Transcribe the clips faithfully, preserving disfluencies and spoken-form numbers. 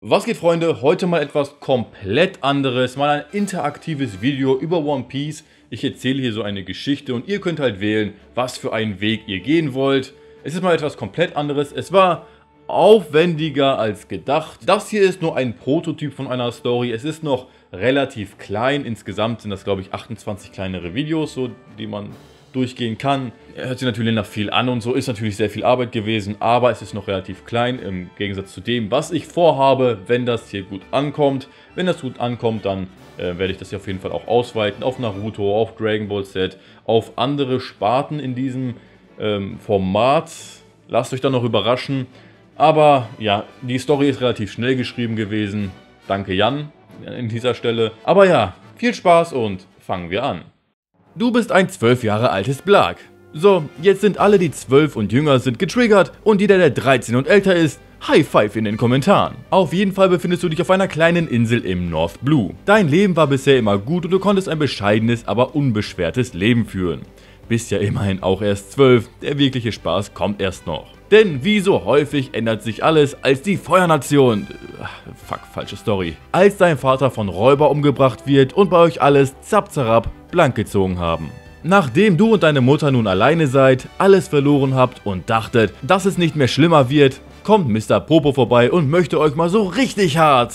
Was geht, Freunde? Heute mal etwas komplett anderes, mal ein interaktives Video über One Piece. Ich erzähle hier so eine Geschichte und ihr könnt halt wählen, was für einen Weg ihr gehen wollt. Es ist mal etwas komplett anderes. Es war aufwendiger als gedacht. Das hier ist nur ein Prototyp von einer Story. Es ist noch relativ klein. Insgesamt sind das, glaube ich, achtundzwanzig kleinere Videos, so, die man durchgehen kann. Hört sich natürlich nach viel an und so, ist natürlich sehr viel Arbeit gewesen, aber es ist noch relativ klein im Gegensatz zu dem, was ich vorhabe, wenn das hier gut ankommt. Wenn das gut ankommt, dann äh, werde ich das hier auf jeden Fall auch ausweiten auf Naruto, auf Dragon Ball Z, auf andere Sparten in diesem ähm, Format. Lasst euch dann noch überraschen. Aber ja, die Story ist relativ schnell geschrieben gewesen. Danke Jan an dieser Stelle. Aber ja, viel Spaß und fangen wir an. Du bist ein zwölf Jahre altes Blag. So, jetzt sind alle, die zwölf und jünger sind, getriggert und jeder, der dreizehn und älter ist, High Five in den Kommentaren. Auf jeden Fall befindest du dich auf einer kleinen Insel im North Blue. Dein Leben war bisher immer gut und du konntest ein bescheidenes, aber unbeschwertes Leben führen. Bist ja immerhin auch erst zwölf, der wirkliche Spaß kommt erst noch. Denn wie so häufig ändert sich alles, als die Feuernation, fuck, falsche Story, als dein Vater von Räuber umgebracht wird und bei euch alles zapzarab blank gezogen haben. Nachdem du und deine Mutter nun alleine seid, alles verloren habt und dachtet, dass es nicht mehr schlimmer wird, kommt Mister Popo vorbei und möchte euch mal so richtig hart.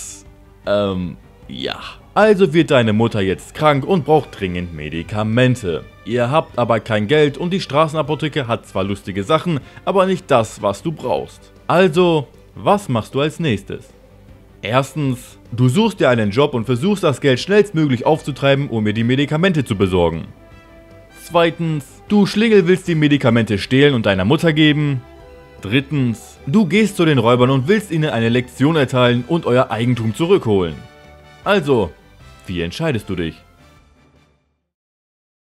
Ähm, ja. Also wird deine Mutter jetzt krank und braucht dringend Medikamente. Ihr habt aber kein Geld und die Straßenapotheke hat zwar lustige Sachen, aber nicht das, was du brauchst. Also, was machst du als nächstes? Erstens, du suchst dir einen Job und versuchst das Geld schnellstmöglich aufzutreiben, um mir die Medikamente zu besorgen. Zweitens, du Schlingel willst die Medikamente stehlen und deiner Mutter geben. Drittens, du gehst zu den Räubern und willst ihnen eine Lektion erteilen und euer Eigentum zurückholen. Also, wie entscheidest du dich?